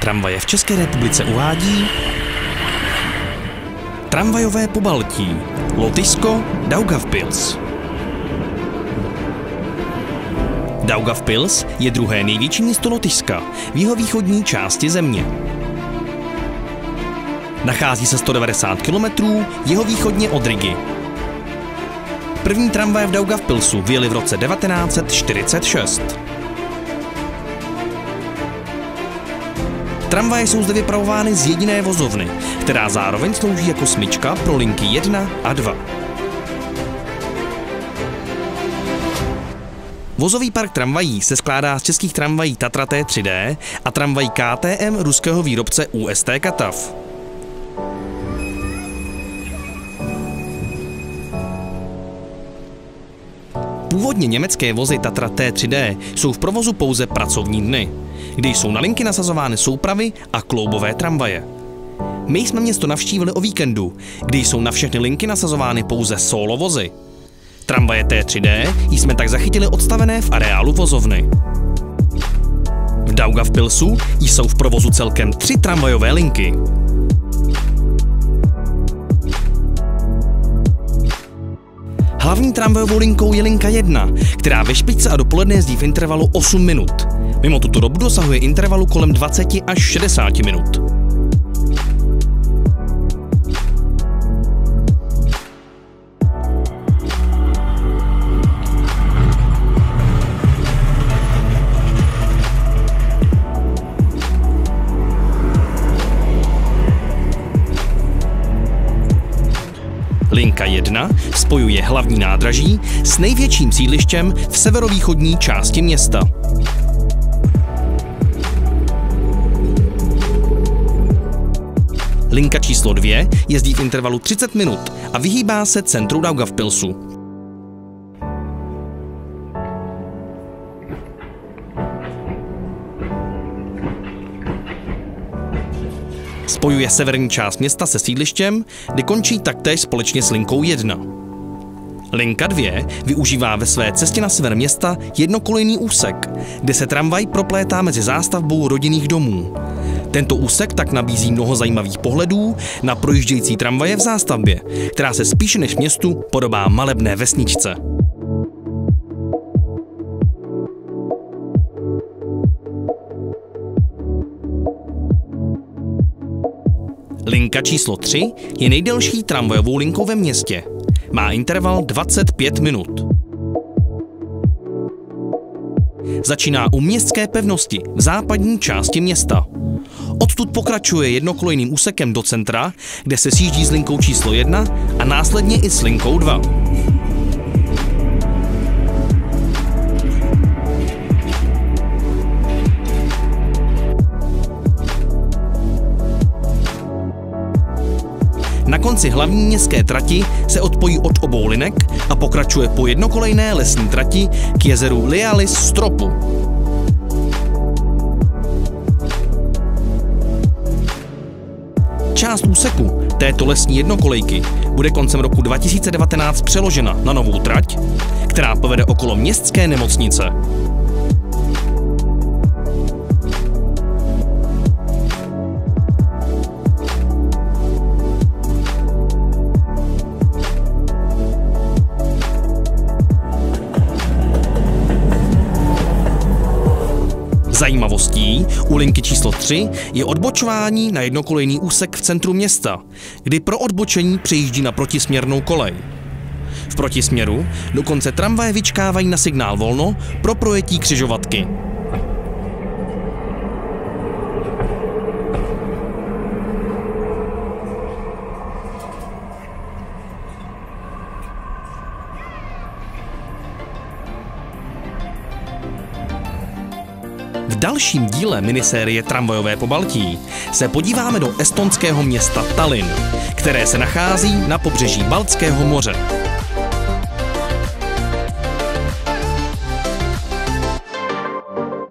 Tramvaje v České republice uvádí Tramvajové Pobaltí, Lotyšsko, Daugavpils. Daugavpils je druhé největší město Lotyšska v jihovýchodní části země. Nachází se 190 km jihovýchodně od Rigy. První tramvaje v Daugavpilsu vyjely v roce 1946. Tramvaje jsou zde vypravovány z jediné vozovny, která zároveň slouží jako smyčka pro linky 1 a 2. Vozový park tramvají se skládá z českých tramvají Tatra T3D a tramvají KTM ruského výrobce UST Katav. Původně německé vozy Tatra T3D jsou v provozu pouze pracovní dny, kdy jsou na linky nasazovány soupravy a kloubové tramvaje. My jsme město navštívili o víkendu, kdy jsou na všechny linky nasazovány pouze solo vozy. Tramvaje T3D jsme tak zachytili odstavené v areálu vozovny. V Daugavpilsu jsou v provozu celkem 3 tramvajové linky. Hlavní tramvajovou linkou je linka 1, která ve špičce a dopoledne jezdí v intervalu 8 minut. Mimo tuto dobu dosahuje intervalu kolem 20 až 60 minut. Linka 1 spojuje hlavní nádraží s největším sídlištěm v severovýchodní části města. Linka číslo 2 jezdí v intervalu 30 minut a vyhýbá se centru Daugavpilsu. Spojuje severní část města se sídlištěm, kde končí taktéž společně s linkou 1. Linka 2 využívá ve své cestě na sever města jednokolejný úsek, kde se tramvaj proplétá mezi zástavbou rodinných domů. Tento úsek tak nabízí mnoho zajímavých pohledů na projíždějící tramvaje v zástavbě, která se spíše než městu podobá malebné vesničce. Linka číslo 3 je nejdelší tramvajovou linkou ve městě. Má interval 25 minut. Začíná u Městské pevnosti v západní části města. Odtud pokračuje jednokolejným úsekem do centra, kde se sjíždí s linkou číslo 1 a následně i s linkou 2. Na konci hlavní městské trati se odpojí od obou linek a pokračuje po jednokolejné lesní trati k jezeru Lialis Stropu. Část úseku této lesní jednokolejky bude koncem roku 2019 přeložena na novou trať, která povede okolo městské nemocnice. Zajímavostí u linky číslo 3 je odbočování na jednokolejný úsek v centru města, kdy pro odbočení přejíždí na protisměrnou kolej. V protisměru dokonce tramvaje vyčkávají na signál volno pro projetí křižovatky. V dalším díle minisérie Tramvajové Pobaltí se podíváme do estonského města Tallinn, které se nachází na pobřeží Baltského moře.